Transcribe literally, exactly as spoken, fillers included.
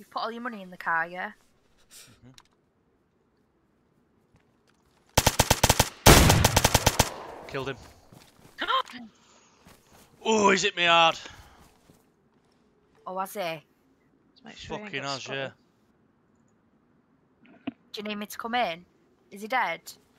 You put all your money in the car, yeah? Mm-hmm. Killed him. Oh, he's hit me hard. Oh, has he? Make sure Fucking has, yeah. Do you need me to come in? Is he dead?